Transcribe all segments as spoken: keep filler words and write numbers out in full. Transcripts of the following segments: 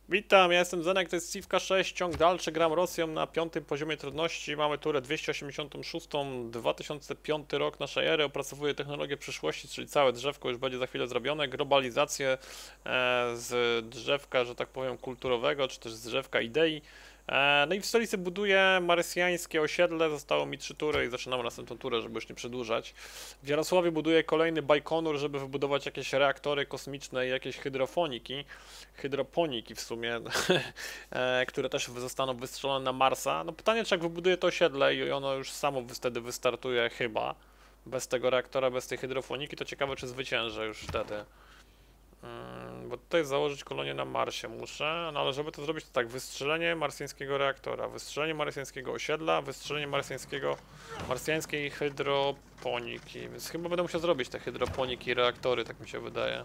Witam, ja jestem Zenek, to jest Ciwka sześć, ciąg dalszy, gram Rosją na piątym poziomie trudności, mamy turę dwieście osiemdziesiąt sześć, dwa tysiące piąty rok naszej ery, opracowuję technologię przyszłości, czyli całe drzewko już będzie za chwilę zrobione, globalizację e, z drzewka, że tak powiem, kulturowego, czy też z drzewka idei. E, no i w stolicy buduję marsjańskie osiedle, zostało mi trzy tury i zaczynamy następną turę, żeby już nie przedłużać. W Jarosławie buduję kolejny Bajkonur, żeby wybudować jakieś reaktory kosmiczne i jakieś hydrofoniki, hydroponiki w sumie, e, które też zostaną wystrzelone na Marsa. No pytanie, czy jak wybuduję to osiedle i ono już samo wtedy wystartuje chyba, bez tego reaktora, bez tej hydrofoniki, to ciekawe, czy zwyciężę już wtedy. Hmm, bo tutaj założyć kolonię na Marsie muszę, no ale żeby to zrobić, to tak, wystrzelenie marsjańskiego reaktora, wystrzelenie marsjańskiego osiedla, wystrzelenie marsjańskiego, marsjańskiej hydroponiki, więc chyba będę musiał zrobić te hydroponiki i reaktory, tak mi się wydaje.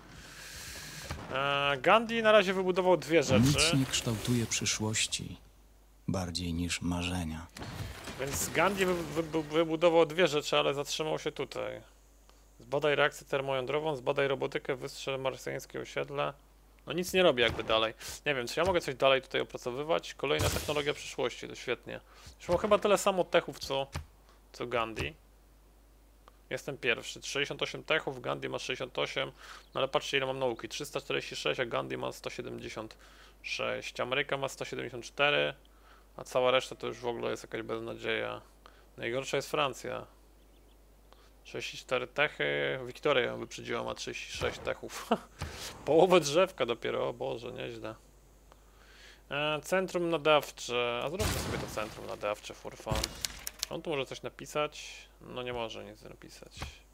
Eee, Gandhi na razie wybudował dwie rzeczy. Nic nie kształtuje przyszłości bardziej niż marzenia. Więc Gandhi wy, wy, wybudował dwie rzeczy, ale zatrzymał się tutaj. Zbadaj reakcję termojądrową, zbadaj robotykę, wystrzel marsjańskie osiedle. No nic nie robi jakby dalej. Nie wiem, czy ja mogę coś dalej tutaj opracowywać? Kolejna technologia przyszłości, to świetnie. Już mam chyba tyle samo techów, co, co Gandhi. Jestem pierwszy. sześćdziesiąt osiem techów, Gandhi ma sześćdziesiąt osiem. No ale patrzcie, ile mam nauki. trzysta czterdzieści sześć, a Gandhi ma sto siedemdziesiąt sześć. Ameryka ma sto siedemdziesiąt cztery, a cała reszta to już w ogóle jest jakaś beznadzieja. Najgorsza jest Francja. trzydzieści cztery techy. Wiktoria ją wyprzedziła, ma trzydzieści sześć techów. Połowę drzewka dopiero, o Boże, nieźle. E, centrum nadawcze. A zróbmy sobie to centrum nadawcze for fun. On tu może coś napisać? No nie może nic napisać.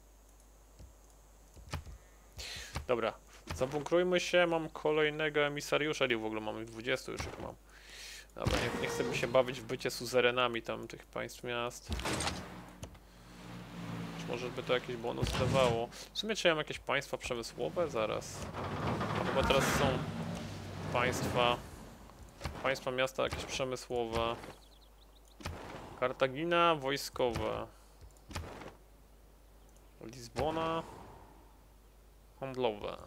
Dobra, zabunkrujmy się, mam kolejnego emisariusza, i w ogóle mamy dwudziestu już ich mam. Dobra, nie, nie chcę mi się bawić w bycie suzerenami tam tych państw miast. Czy może by to jakiś bonus dawało? W sumie czy ja mam jakieś państwa przemysłowe? Zaraz. A chyba teraz są państwa, państwa miasta jakieś przemysłowe. Kartagina wojskowe. Lizbona handlowe.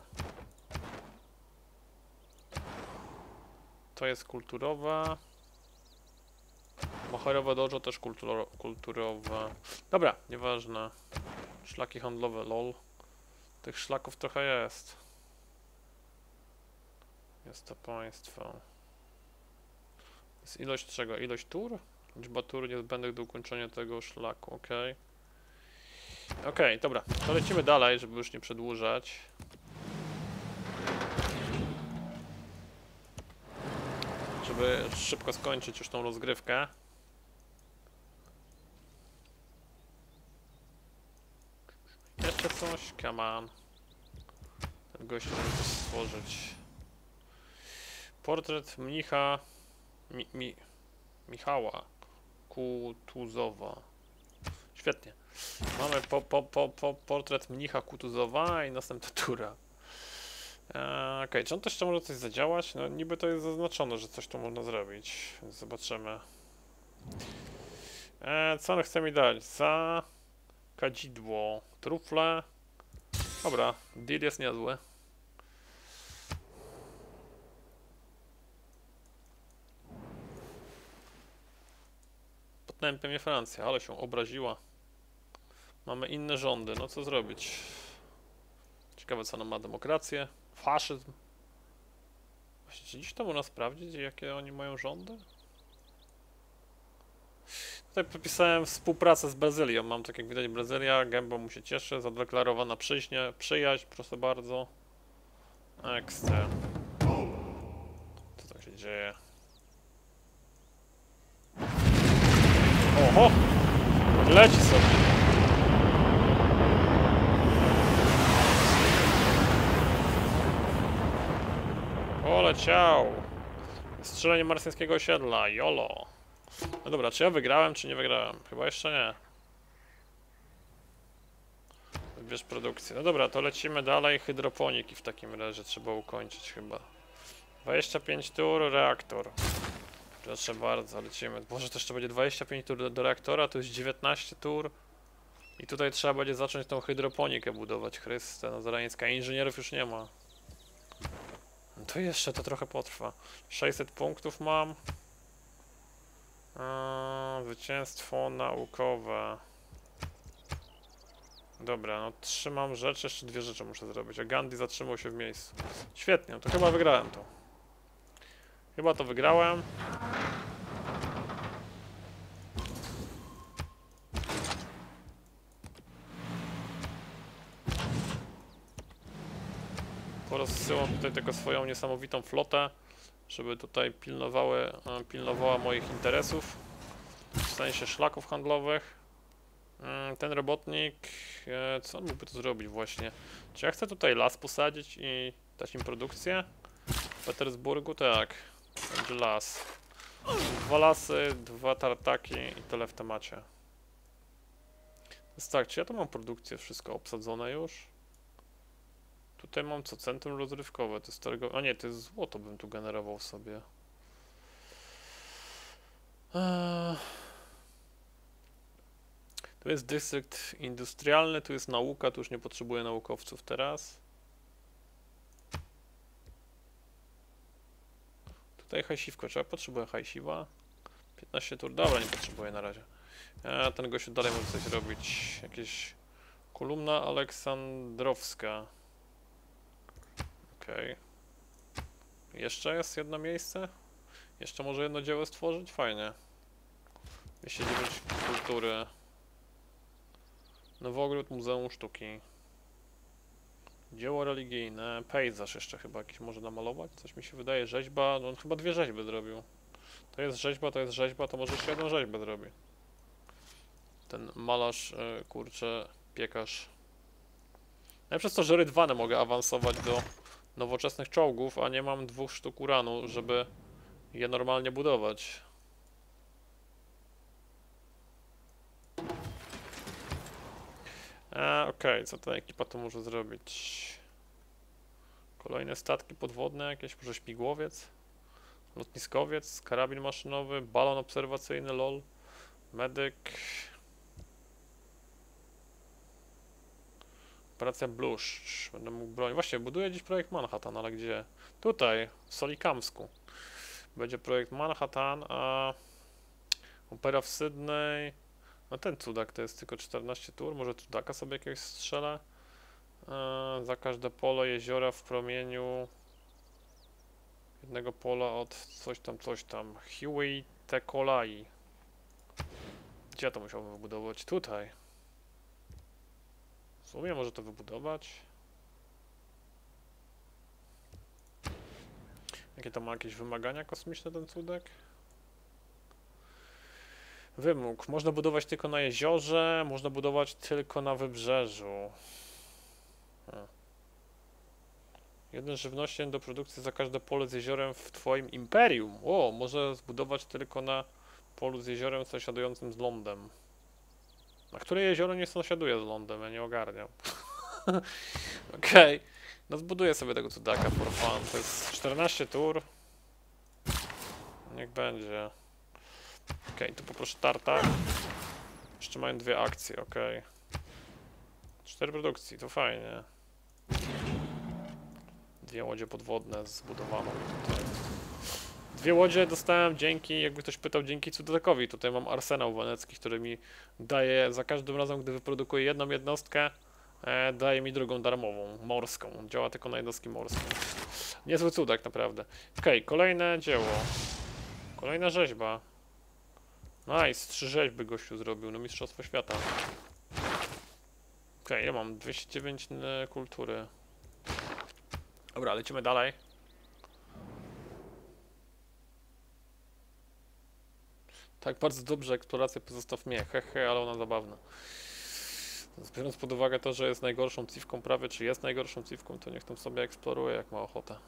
To jest kulturowe. Moherowe dojo też kulturo kulturowe. Dobra, nieważne. Szlaki handlowe, lol. Tych szlaków trochę jest. Jest to państwo. Jest ilość czego? Ilość tur? Liczba tur niezbędnych do ukończenia tego szlaku, ok. Ok, dobra, to lecimy dalej, żeby już nie przedłużać. Żeby szybko skończyć już tą rozgrywkę. Jeszcze coś? Come on. Ten gość może coś stworzyć. Portret mnicha... Mi, mi, Michała Kutuzowa. Świetnie. Mamy po, po, po, po portret mnicha Kutuzowa i następna tura. Eee, Okej, okay. Czy on też jeszcze może coś zadziałać? No niby to jest zaznaczone, że coś tu można zrobić. Więc zobaczymy. Eee, co on chce mi dać? Za kadzidło, trufle. Dobra, deal jest niezły. Potępia mnie Francja, ale się obraziła. Mamy inne rządy, no co zrobić? Ciekawe, co nam ma demokrację, faszyzm. Właśnie, czy dziś to można sprawdzić, jakie oni mają rządy? Tutaj podpisałem współpracę z Brazylią. Mam, tak jak widać, Brazylia, gębą mu się cieszy, zadeklarowana przyjaźń, przyjaźń, proszę bardzo. Ekstra. Co tam się dzieje? Oho! Leci sobie. Poleciał. Strzelenie marsjańskiego osiedla, jolo. No dobra, czy ja wygrałem, czy nie wygrałem? Chyba jeszcze nie. Wybierz produkcję. No dobra, to lecimy dalej. Hydroponiki w takim razie trzeba ukończyć chyba. dwadzieścia pięć tur, reaktor. Proszę bardzo, lecimy. Boże, to jeszcze będzie dwadzieścia pięć tur do, do reaktora, to jest dziewiętnaście tur. I tutaj trzeba będzie zacząć tą hydroponikę budować. Chryste, no zarańska. Inżynierów już nie ma. No to jeszcze to trochę potrwa. sześćset punktów mam. Eee, zwycięstwo naukowe. Dobra, no trzymam rzeczy, jeszcze dwie rzeczy muszę zrobić, a Gandhi zatrzymał się w miejscu. Świetnie, to chyba wygrałem to. Chyba to wygrałem. Porozsyłam tutaj tylko swoją niesamowitą flotę, żeby tutaj pilnowały, pilnowała moich interesów, w sensie szlaków handlowych. Ten robotnik, co on mógłby tu zrobić właśnie? Czy ja chcę tutaj las posadzić i dać im produkcję? W Petersburgu? Tak, będzie las. Dwa lasy, dwa tartaki i tyle w temacie. Więc tak, czy ja tu mam produkcję, wszystko obsadzone już? Tutaj mam co? Centrum rozrywkowe, to jest targo... A nie, to jest złoto, bym tu generował sobie. Eee... Tu jest dystrykt industrialny, tu jest nauka, tu już nie potrzebuję naukowców teraz. Tutaj hajsiwko, czy ja potrzebuję hajsiwa? piętnaście tur, dobra, nie potrzebuję na razie. A ten gościu dalej może coś robić. Jakieś... Kolumna aleksandrowska. Okej. Okay. Jeszcze jest jedno miejsce? Jeszcze może jedno dzieło stworzyć? Fajnie. dwieście dziewięć kultury. Nowogród Muzeum Sztuki. Dzieło religijne. Pejzaż jeszcze chyba jakiś może namalować? Coś mi się wydaje. Rzeźba. No on chyba dwie rzeźby zrobił. To jest rzeźba, to jest rzeźba, to może jeszcze jedną rzeźbę zrobi. Ten malarz, yy, kurczę, piekarz. Ja przez to, że rydwane mogę awansować do nowoczesnych czołgów, a nie mam dwóch sztuk uranu, żeby je normalnie budować. E, Okej, okay. Co ta ekipa tu może zrobić? Kolejne statki podwodne jakieś, może śmigłowiec, lotniskowiec, karabin maszynowy, balon obserwacyjny, lol, medyk. Operacja Bluszcz. Będę mógł bronić. Właśnie, buduję dziś projekt Manhattan, ale gdzie? Tutaj, w Solikamsku. Będzie projekt Manhattan, a opera w Sydney. No ten cudak to jest tylko czternaście tur. Może cudaka sobie jakiegoś strzelę. Eee, za każde pole jeziora w promieniu jednego pola od coś tam, coś tam. Huey Tekolai. Gdzie ja to musiałbym wybudować? Tutaj. W sumie może to wybudować. Jakie to ma jakieś wymagania kosmiczne ten cudek? Wymóg. Można budować tylko na jeziorze, można budować tylko na wybrzeżu. Hmm. Jeden żywnością do produkcji za każde pole z jeziorem w twoim imperium. O, może zbudować tylko na polu z jeziorem sąsiadującym z lądem. Na które jezioro nie sąsiaduje z lądem, ja nie ogarniam. Okej, okay. No zbuduję sobie tego cudaka for fun. To jest czternaście tur. Niech będzie. Okej, okay, tu poproszę tartak. Jeszcze mają dwie akcje, okej. Okay. Cztery produkcji, to fajnie. Dwie łodzie podwodne zbudowane tutaj. Dwie łodzie dostałem dzięki, jakby ktoś pytał, dzięki cudakowi. Tutaj mam arsenał wenecki, który mi daje za każdym razem, gdy wyprodukuję jedną jednostkę, e, daje mi drugą darmową, morską. Działa tylko na jednostki morskie. Niezły cudak, naprawdę. Okej, okay, kolejne dzieło. Kolejna rzeźba. Nice, trzy rzeźby gościu zrobił, no mistrzostwo świata. Okej, okay, ja mam dwieście dziewięć kultury. Dobra, lecimy dalej. Tak, bardzo dobrze, eksploracja pozostaw mnie, hehe, ale ona zabawna. Biorąc pod uwagę to, że jest najgorszą cywką prawie, czy jest najgorszą cywką, to niech tam sobie eksploruje, jak ma ochotę.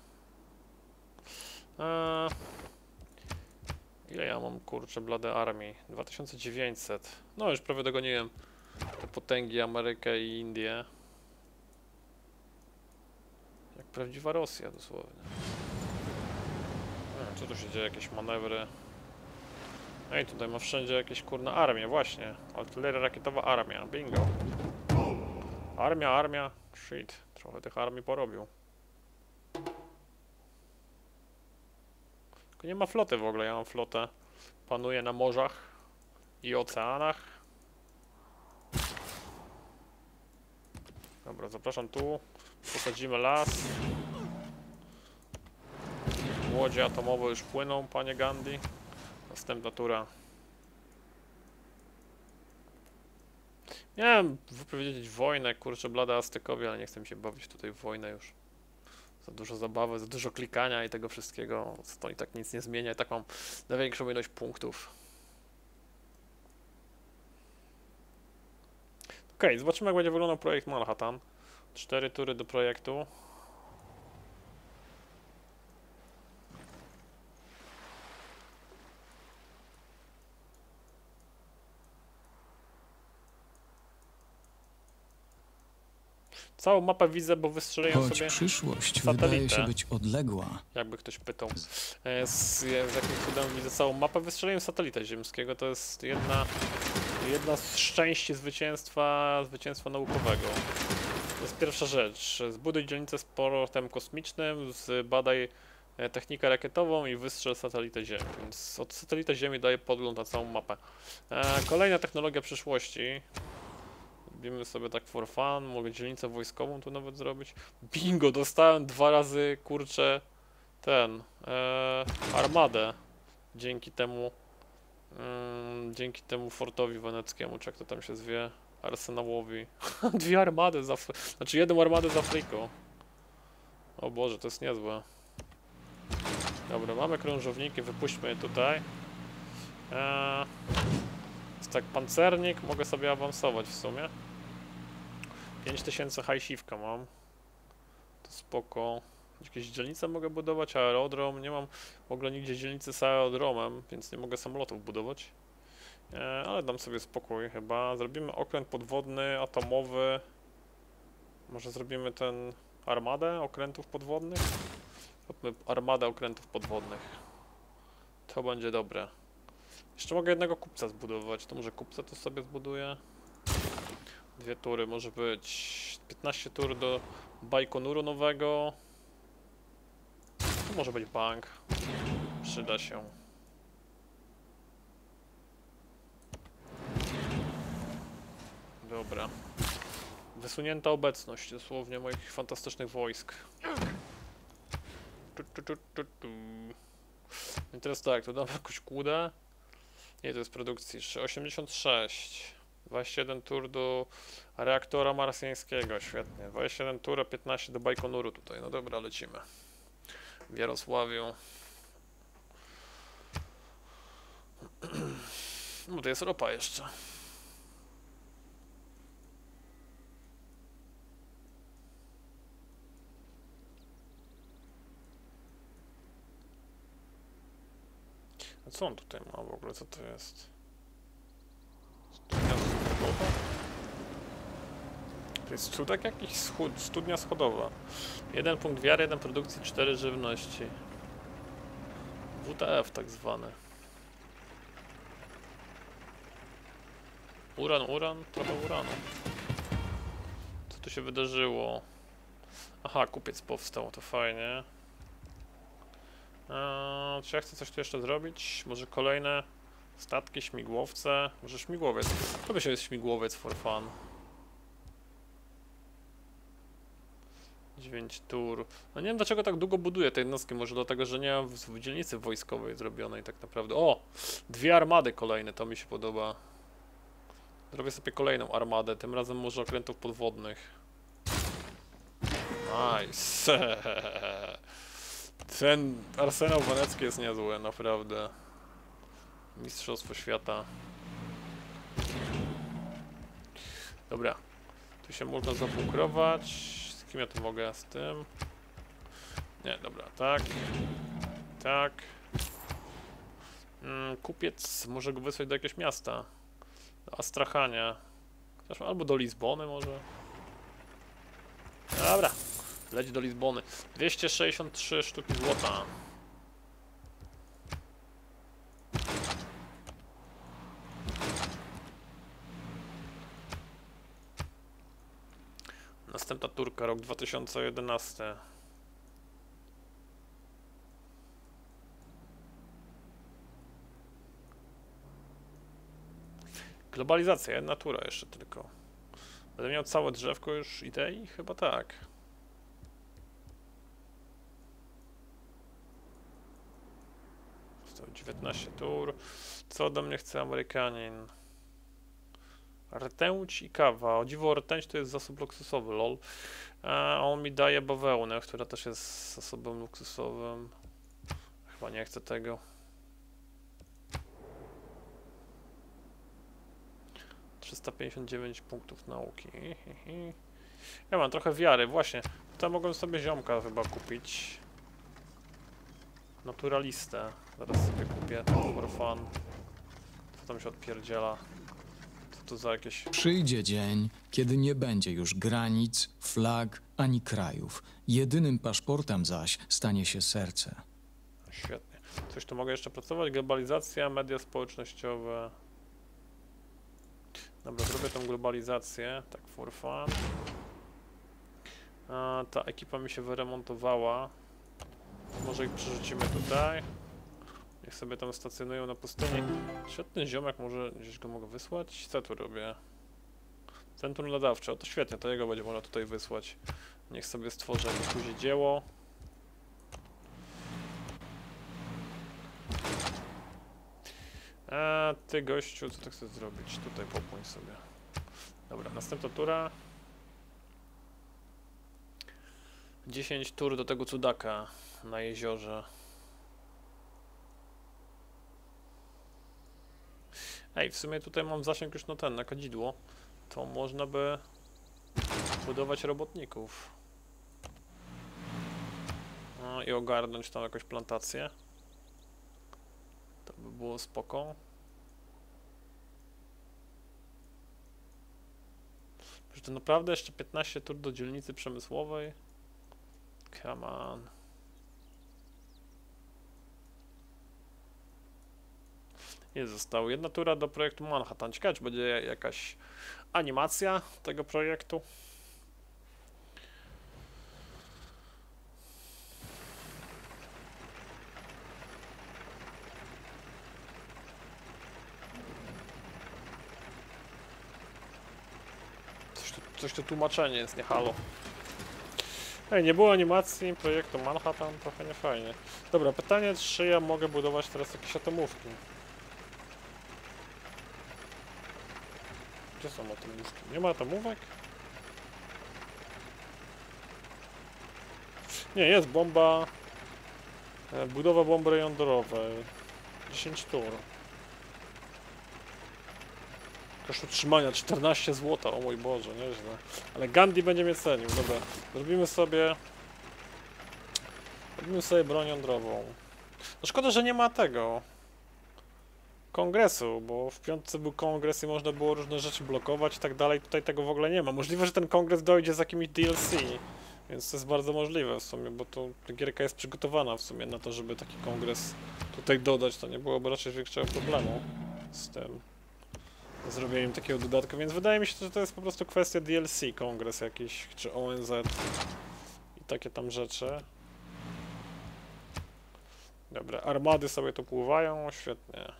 Eee, ile ja mam, kurczę, blade armii? dwa tysiące dziewięćset. No, już prawie dogoniłem te potęgi, Amerykę i Indię. Jak prawdziwa Rosja, dosłownie. Hmm, co tu się dzieje? Jakieś manewry. Ej, tutaj ma wszędzie jakieś kurna armie, właśnie. Artyleria rakietowa, armia, bingo. Armia, armia, shit. Trochę tych armii porobił. Tylko nie ma floty w ogóle, ja mam flotę. Panuję na morzach i oceanach. Dobra, zapraszam tu. Posadzimy las. Łodzie atomowe już płyną, panie Gandhi. Następna tura. Miałem wypowiedzieć wojnę, kurczę blada Aztekowi, ale nie chcę mi się bawić tutaj w wojnę już. Za dużo zabawy, za dużo klikania i tego wszystkiego. To i tak nic nie zmienia, i tak mam największą ilość punktów. Okej, okay, zobaczymy jak będzie wyglądał projekt Manhattan. Cztery tury do projektu. Całą mapę widzę, bo wystrzeliłem Choć sobie przyszłość satelitę. wydaje się być odległa, Jakby ktoś pytał. E, Z, z jakim cudem widzę całą mapę, wystrzeliłem satelitę ziemskiego. To jest jedna, jedna z szczęści zwycięstwa, zwycięstwa naukowego. To jest pierwsza rzecz. Zbuduj dzielnicę z portem kosmicznym, zbadaj technikę rakietową i wystrzel satelitę Ziemi. Więc od satelity Ziemi daje podgląd na całą mapę. E, kolejna technologia przyszłości. Robimy sobie tak for fun, mogę dzielnicę wojskową tu nawet zrobić. Bingo, dostałem dwa razy, kurczę, ten, e, armadę. Dzięki temu, mm, dzięki temu fortowi weneckiemu, czy jak to tam się zwie, arsenałowi. Dwie armady z Afry... Znaczy jedną armadę z Afryką. O Boże, to jest niezłe. Dobra, mamy krążowniki, wypuśćmy je tutaj. Eee, jest tak, pancernik, mogę sobie awansować w sumie. pięć tysięcy hajsiwka mam. To spoko. Jakieś dzielnice mogę budować, aerodrom. Nie mam w ogóle nigdzie dzielnicy z aerodromem, więc nie mogę samolotów budować. E, ale dam sobie spokój chyba. Zrobimy okręt podwodny, atomowy. Może zrobimy ten armadę okrętów podwodnych? Zróbmy armadę okrętów podwodnych. To będzie dobre. Jeszcze mogę jednego kupca zbudować. To może kupca to sobie zbuduję. Dwie tury, może być piętnaście tur do Bajkonuru nowego. To może być bank. Przyda się. Dobra. Wysunięta obecność dosłownie moich fantastycznych wojsk. Tu, tu, tu, tu, tu. I teraz tak, tu dam jakąś kłudę. Nie, to jest produkcji osiemdziesiąt sześć. dwadzieścia jeden tur do reaktora marsjańskiego, świetnie. dwadzieścia jeden tur, a piętnaście do Bajkonuru tutaj. No dobra, lecimy. W Jarosławiu. No to jest ropa jeszcze. A co on tutaj ma w ogóle? Co to jest? Studnia schodowa? To jest cudek jakiś schód, studnia schodowa. Jeden punkt wiary, jeden produkcji, cztery żywności. W T F tak zwane. Uran, uran, trochę uranu. Co tu się wydarzyło? Aha, kupiec powstał, to fajnie. Eee, czy ja chcę coś tu jeszcze zrobić? Może kolejne statki, śmigłowce? Może śmigłowiec? To by się jest śmigłowiec for fun. dziewięć tur. No nie wiem dlaczego tak długo buduję te jednostki, może dlatego, że nie mam w dzielnicy wojskowej zrobionej tak naprawdę. O! Dwie armady kolejne, to mi się podoba. Zrobię sobie kolejną armadę, tym razem może okrętów podwodnych. Nice! Ten arsenał wenecki jest niezły, naprawdę. Mistrzostwo świata. Dobra. Tu się można zabunkrować. Z kim ja tu mogę? Z tym? Nie, dobra, tak. Tak. Mm, kupiec, może go wysłać do jakiegoś miasta. Do Astrachania. Albo do Lizbony może. Dobra. Leć do Lizbony. dwieście sześćdziesiąt trzy sztuki złota. Następna turka, rok dwa tysiące jedenasty. Globalizacja, jedna tura jeszcze tylko. Będę miał całe drzewko już idei? Chyba tak. dziewiętnaście tur. Co ode mnie chce Amerykanin? Rtęć i kawa. O dziwo, rtęć to jest zasób luksusowy, lol. A on mi daje bawełnę, która też jest zasobem luksusowym. Chyba nie chcę tego. trzysta pięćdziesiąt dziewięć punktów nauki. Ja mam trochę wiary, właśnie. Tutaj mogłem sobie ziomka chyba kupić. Naturalistę. Zaraz sobie kupię, for fun. Co tam się odpierdziela? Co to za jakieś... Przyjdzie dzień, kiedy nie będzie już granic, flag ani krajów. Jedynym paszportem zaś stanie się serce. Świetnie. Coś tu mogę jeszcze pracować? Globalizacja, media społecznościowe. Dobra, zrobię tą globalizację, tak for fun. A, ta ekipa mi się wyremontowała. Może ich przerzucimy tutaj. Niech sobie tam stacjonują na pustyni. Świetny ziomek, może gdzieś go mogę wysłać? Co tu robię? Centrum nadawcze, o to świetnie, to jego będzie można tutaj wysłać. Niech sobie stworzę jakieś później dzieło. A ty gościu, co ty chcesz zrobić? Tutaj popłyń sobie. Dobra, następna tura. dziesięć tur do tego cudaka na jeziorze. Ej, w sumie tutaj mam zasięg już na ten, na kadzidło. To można by budować robotników. No i ogarnąć tam jakąś plantację. To by było spoko. Przecież to naprawdę jeszcze piętnaście tur do dzielnicy przemysłowej. Come on. Jest, została jedna tura do projektu Manhattan. Ciekawe, czy będzie jakaś animacja tego projektu. Coś tu, coś tu tłumaczenie jest, nie halo. Ej, nie było animacji projektu Manhattan, trochę nie fajnie. Dobra, pytanie, czy ja mogę budować teraz jakieś atomówki? Gdzie są atomówki? Nie ma atomówek? Nie, jest bomba. E, budowa bomby jądrowej. dziesięć tur. Koszt utrzymania czternaście złota, o mój Boże, nieźle. Ale Gandhi będzie mnie cenił, dobra. Zrobimy sobie... Zrobimy sobie broń jądrową. No szkoda, że nie ma tego... kongresu, bo w piątce był kongres i można było różne rzeczy blokować i tak dalej. Tutaj tego w ogóle nie ma. Możliwe, że ten kongres dojdzie z jakimś D L C. Więc to jest bardzo możliwe w sumie, bo to gierka jest przygotowana w sumie na to, żeby taki kongres tutaj dodać. To nie byłoby raczej większego problemu z tym. Zrobieniem takiego dodatku, więc wydaje mi się, że to jest po prostu kwestia D L C, kongres jakiś, czy O N Z i takie tam rzeczy. Dobra, armady sobie tu pływają, świetnie.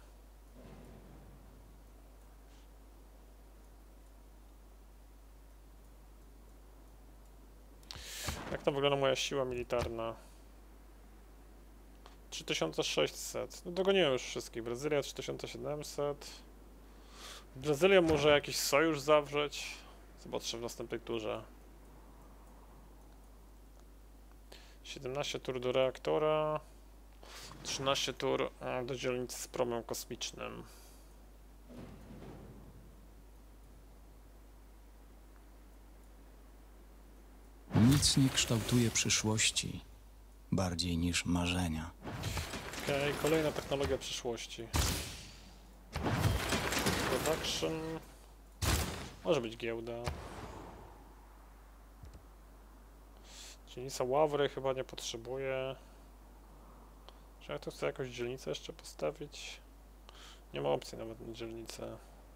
Jak to wygląda moja siła militarna? trzy tysiące sześćset, no dogoniłem już wszystkich, Brazylia trzy tysiące siedemset. Brazylia może jakiś sojusz zawrzeć. Zobaczę w następnej turze. siedemnaście tur do reaktora. trzynaście tur do dzielnicy z promem kosmicznym. Nic nie kształtuje przyszłości bardziej niż marzenia. Okej, okay, kolejna technologia przyszłości. Production. Może być giełda. Dzielnica Ławry chyba nie potrzebuje. Czy ja tu chcę jakąś dzielnicę jeszcze postawić? Nie ma opcji nawet na dzielnicę.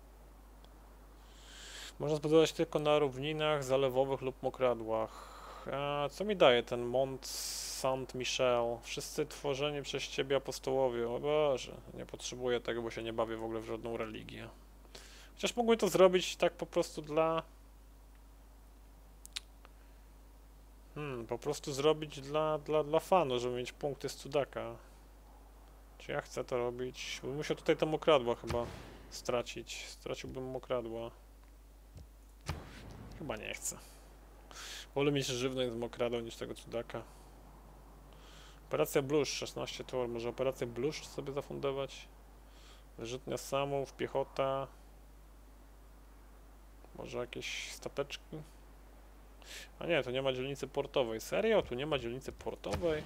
Można zbudować tylko na równinach zalewowych lub mokradłach. A co mi daje ten Mont Saint-Michel? Wszyscy tworzeni przez ciebie apostołowie. O Boże, nie potrzebuję tego, bo się nie bawię w ogóle w żadną religię. Chociaż mógłbym to zrobić tak po prostu dla... Hmm, po prostu zrobić dla, dla, dla fanu, żeby mieć punkty z cudaka. Czy ja chcę to robić? Bym musiał tutaj to mokradło chyba stracić. Straciłbym mokradło. Chyba nie chcę. Wolę mieć żywność z mokradła niż tego cudaka. Operacja bluszcz, szesnaście tor. Może operację bluszcz sobie zafundować? Wyrzutnia samów, piechota. Może jakieś stateczki? A nie, tu nie ma dzielnicy portowej. Serio? Tu nie ma dzielnicy portowej?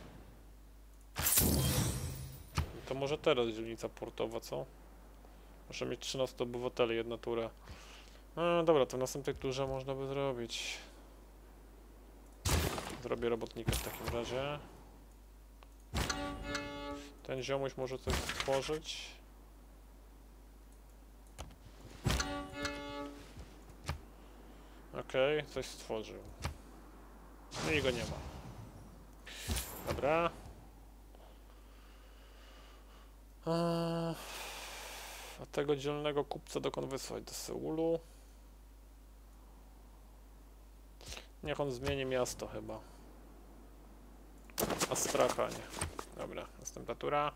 To może teraz dzielnica portowa, co? Muszę mieć trzynaście obywateli, jedna tura. No dobra, to w następnej turze można by zrobić. Zrobię robotnika w takim razie. Ten ziomuś może coś stworzyć. Okej, okay, coś stworzył. No i go nie ma. Dobra. A tego dzielnego kupca dokąd wysłać? Do Seulu? Niech on zmieni miasto chyba. Astrachanie. Dobra, następna tura.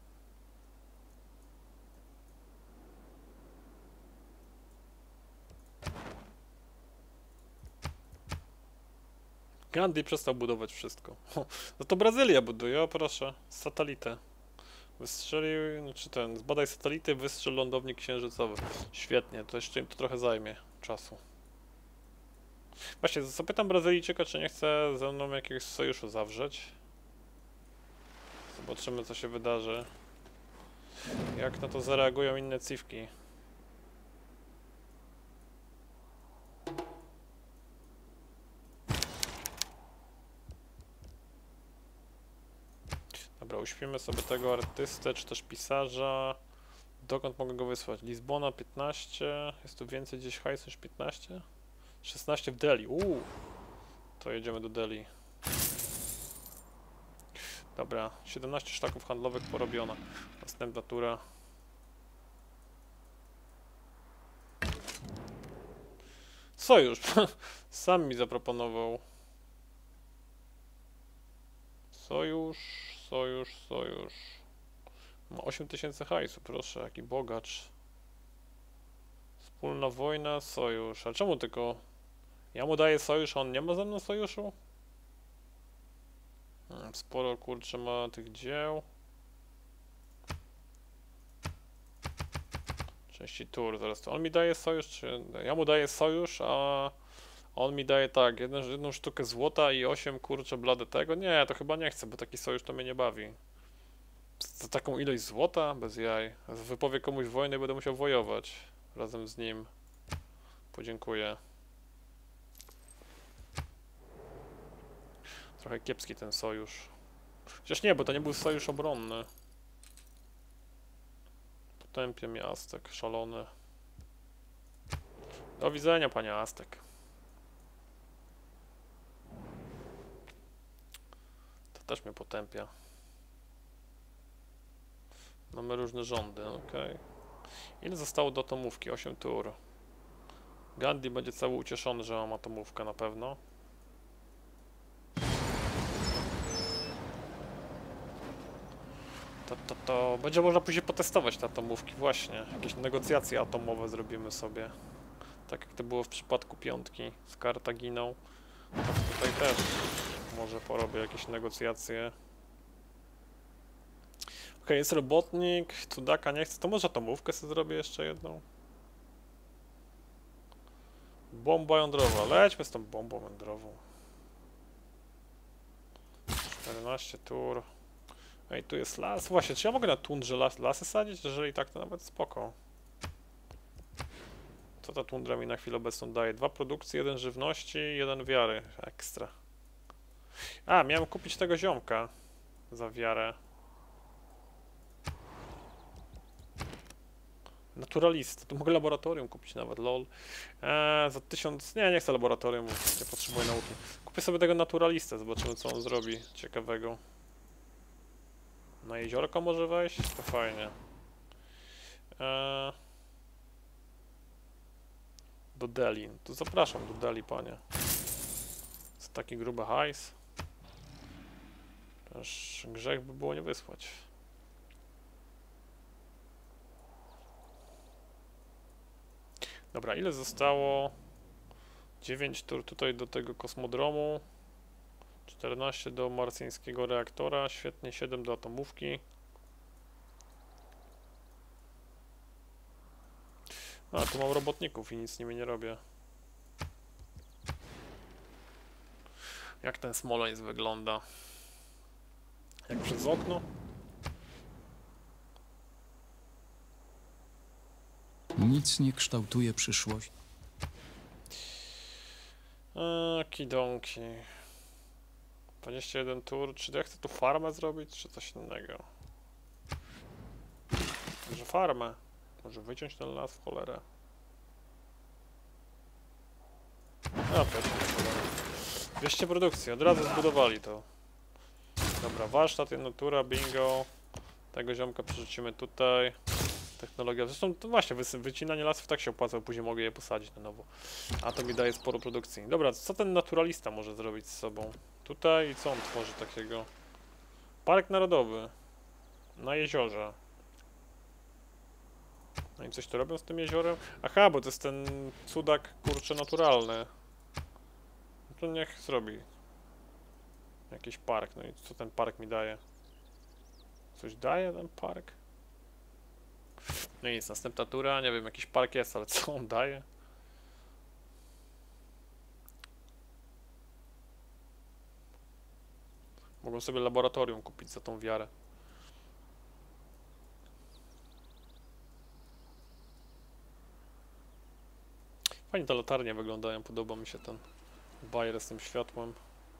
Gandhi przestał budować wszystko. No to Brazylia buduje, o proszę. Satelitę. Wystrzelił, znaczy ten, zbadaj satelity, wystrzel lądownik księżycowy. Świetnie, to jeszcze im to trochę zajmie czasu. Właśnie, zapytam Brazylijczyka, czy nie chce ze mną jakiegoś sojuszu zawrzeć. Zobaczymy, co się wydarzy. Jak na to zareagują inne cywki. Dobra, uśpimy sobie tego artystę, czy też pisarza. Dokąd mogę go wysłać? Lizbona piętnaście. Jest tu więcej gdzieś hajsu niż piętnaście? szesnaście w Delhi. Uuu. To jedziemy do Delhi. Dobra, siedemnaście sztaków handlowych porobiona. Następna tura. Sojusz. Sam mi zaproponował. Sojusz, sojusz, sojusz. Ma osiem tysięcy hajsu, proszę, jaki bogacz. Wspólna wojna, sojusz. A czemu tylko... Ja mu daję sojusz, a on nie ma ze mną sojuszu? Hmm, sporo, kurczę, ma tych dzieł. Części tur, zaraz to. On mi daje sojusz, czy... Ja mu daję sojusz, a... On mi daje tak, jedną, jedną sztukę złota i osiem, kurczę, blade tego. Nie, to chyba nie chcę, bo taki sojusz to mnie nie bawi. Za taką ilość złota? Bez jaj. Wypowie komuś wojnę i będę musiał wojować razem z nim. Podziękuję. Trochę kiepski ten sojusz. Chociaż nie, bo to nie był sojusz obronny. Potępie mnie Aztek, szalony. Do widzenia, panie Aztek. To też mnie potępia. Mamy różne rządy, okej. Okay. Ile zostało do atomówki? osiem tur. Gandhi będzie cały ucieszony, że mam atomówkę na pewno. To, to, to będzie można później potestować te atomówki, właśnie. Jakieś negocjacje atomowe zrobimy sobie. Tak jak to było w przypadku piątki z Kartaginą. Tak tutaj też może porobię jakieś negocjacje. Ok, jest robotnik, cudaka nie chce, to może atomówkę sobie zrobię jeszcze jedną. Bomba jądrowa, lećmy z tą bombą jądrową. czternaście tur. Ej, tu jest las. Właśnie, czy ja mogę na tundrze las, lasy sadzić? Jeżeli tak, to nawet spoko. Co ta tundra mi na chwilę obecną daje? Dwa produkcji, jeden żywności, jeden wiary. Ekstra. A, miałem kupić tego ziomka za wiarę. Naturalista. Tu mogę laboratorium kupić nawet, lol. Eee, za tysiąc... Nie, nie chcę laboratorium, nie potrzebuję nauki. Kupię sobie tego naturalistę, zobaczymy co on zrobi ciekawego. Na jeziorko może wejść? To fajnie. Eee... Do Delhi. To zapraszam do Delhi, panie. Jest taki gruby hajs. Aż grzech by było nie wysłać. Dobra, ile zostało? dziewięć tur tutaj do tego kosmodromu. czternaście do marsjańskiego reaktora. Świetnie, siedem do atomówki. A, tu mam robotników i nic z nimi nie robię. Jak ten Smoleńsk wygląda? Jak przez okno? Nic nie kształtuje przyszłości. Kidonki. dwadzieścia jeden tur. Czy ja chcę tu farmę zrobić, czy coś innego? Może farmę? Może wyciąć ten las w cholerę? A, proszę. dwieście produkcji, od razu zbudowali to. Dobra, warsztat, natura, bingo. Tego ziomka przerzucimy tutaj. Technologia, zresztą to właśnie, wy, wycinanie lasów tak się opłaca, bo później mogę je posadzić na nowo. A to mi daje sporo produkcji. Dobra, co ten naturalista może zrobić z sobą? Tutaj i co on tworzy takiego? Park Narodowy. Na jeziorze. No i coś tu robią z tym jeziorem? Aha, bo to jest ten cudak, kurczę, naturalny. No to niech zrobi. Jakiś park, no i co ten park mi daje? Coś daje ten park? No i nic, następna tura, nie wiem, jakiś park jest, ale co on daje? Mogą sobie laboratorium kupić za tą wiarę. Fajnie te latarnie wyglądają, podoba mi się ten bajer z tym światłem.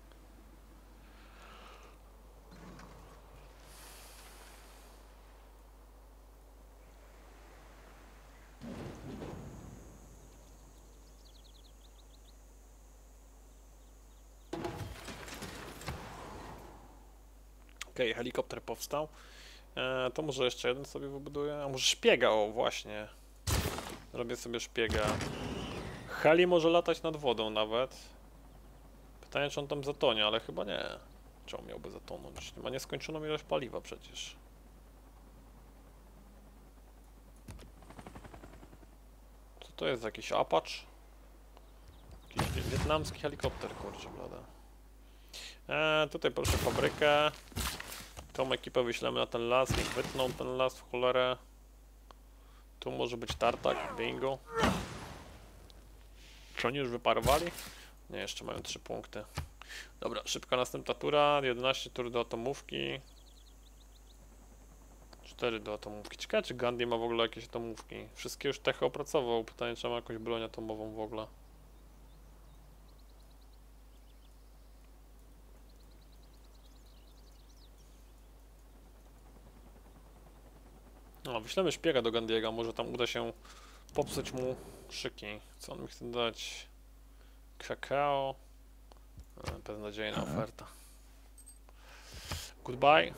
Okej, okay, helikopter powstał. E, to może jeszcze jeden sobie wybuduję. A może szpiega, o właśnie. Zrobię sobie szpiega. Heli może latać nad wodą nawet. Pytanie, czy on tam zatonie, ale chyba nie. Czy on miałby zatonąć? Ma nieskończoną ilość paliwa przecież. Co to jest? Jakiś Apache? Jakiś wietnamski helikopter, kurczę, blada. Eee, tutaj proszę fabrykę. Tą ekipę wyślemy na ten las, niech wytną ten las w cholerę. Tu może być tartak, bingo. Czy oni już wyparowali? Nie, jeszcze mają trzy punkty. Dobra, szybka następna tura, jedenaście tur do atomówki. cztery do atomówki. Ciekawe, czy Gandhi ma w ogóle jakieś atomówki. Wszystkie już techy opracował. Pytanie, czy ma jakąś broń atomową w ogóle. No, wyślemy szpiega do Gandiego, może tam uda się popsuć mu szyki. Co on mi chce dać? Kakao. E, beznadziejna oferta. Goodbye.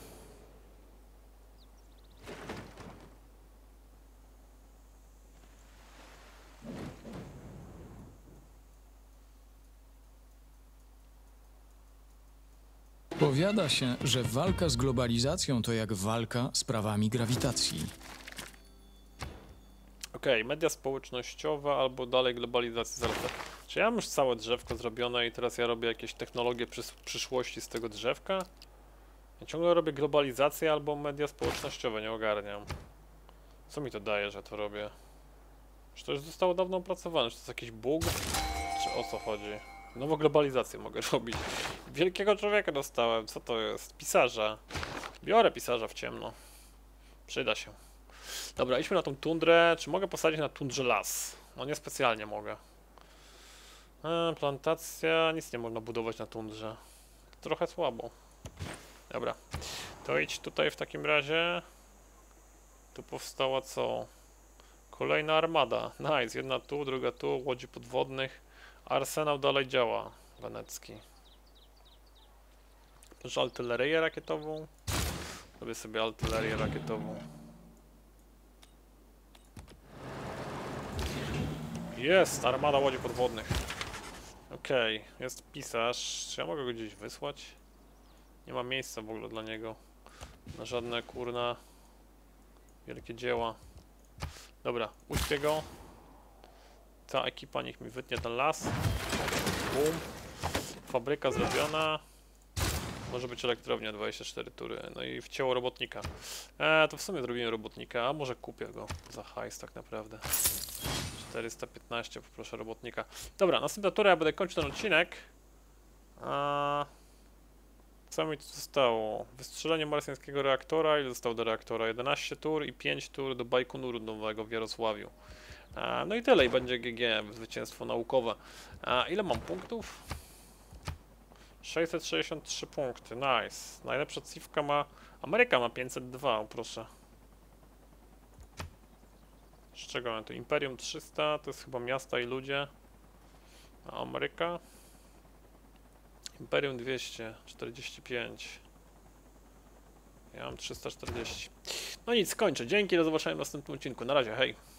Powiada się, że walka z globalizacją to jak walka z prawami grawitacji. Okej, okay, media społecznościowe albo dalej globalizacja zaraz. Czy ja mam już całe drzewko zrobione i teraz ja robię jakieś technologie przy, przyszłości z tego drzewka? Ja ciągle robię globalizację albo media społecznościowe, nie ogarniam. Co mi to daje, że to robię? Czy to już zostało dawno opracowane? Czy to jest jakiś bug? Czy o co chodzi? Nową globalizację mogę robić. Wielkiego człowieka dostałem, co to jest? Pisarza. Biorę pisarza w ciemno. Przyda się. Dobra, idźmy na tą tundrę. Czy mogę posadzić na tundrze las? No niespecjalnie mogę. E, plantacja, nic nie można budować na tundrze. Trochę słabo. Dobra, to idź tutaj w takim razie. Tu powstała co? Kolejna armada. Nice, jedna tu, druga tu, łodzi podwodnych. Arsenał dalej działa, wenecki. Może artylerię rakietową? Robię sobie artylerię rakietową. Jest, armada łodzi podwodnych. Okej, okay, jest pisarz. Czy ja mogę go gdzieś wysłać? Nie ma miejsca w ogóle dla niego. Na żadne, kurna, wielkie dzieła. Dobra, uśpię go. Ta ekipa niech mi wytnie ten las. Boom. Fabryka zrobiona. Może być elektrownia, dwadzieścia cztery tury. No i wcięło robotnika. Eee, to w sumie zrobimy robotnika, a może kupię go za hajs tak naprawdę. czterysta piętnaście, poproszę robotnika. Dobra, następna tura, ja będę kończył ten odcinek. A... Co mi tu zostało? Wystrzelenie marsjańskiego reaktora. Ile zostało do reaktora? jedenaście tur i pięć tur do Bajkonuru nowego w Jarosławiu. A, no i tyle, i będzie G G, zwycięstwo naukowe. A ile mam punktów? sześćset sześćdziesiąt trzy punkty, nice. Najlepsza cifka ma... Ameryka ma pięćset dwa, o proszę. Z czego mamy tu? Imperium trzysta, to jest chyba miasta i ludzie. A Ameryka? Imperium dwieście czterdzieści pięć. Ja mam trzysta czterdzieści. No nic, skończę. Dzięki, do zobaczenia w następnym odcinku. Na razie, hej.